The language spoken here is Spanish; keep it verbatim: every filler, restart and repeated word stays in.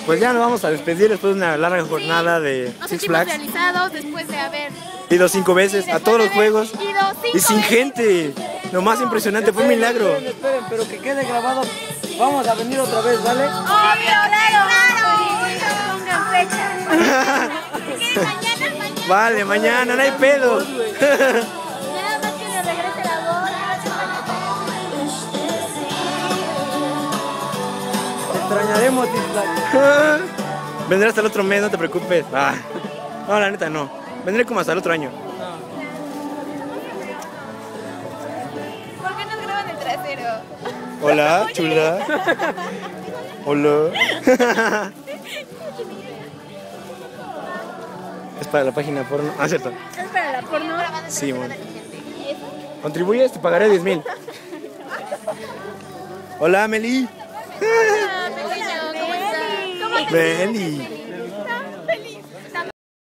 pues ya nos vamos a despedir después de una larga jornada de Nos Six sentimos Flags. realizados después de haber Ido cinco veces a todos los juegos ido cinco y sin veces. gente. Lo más impresionante fue un milagro. Esperen, esperen, pero que quede grabado. Vamos a venir otra vez, ¿vale? Obvio, claro, claro. Pongan fecha. Mañana, mañana. Vale, mañana, no hay pedo. Nada más que le regrese la bola. Te extrañaremos, Six Flags. Vendré hasta el otro mes, no te preocupes. Ah, no, la neta no. Vendré como hasta el otro año. ¿Por qué nos graban el trasero? Hola, chula. Hola. Es para la página porno. Ah, cierto. Es para la porno. Sí, bueno. ¿Contribuyes? Te pagaré diez mil. Hola, Meli. Hola, pequeño, ¿cómo estás? ¿Cómo te Meli.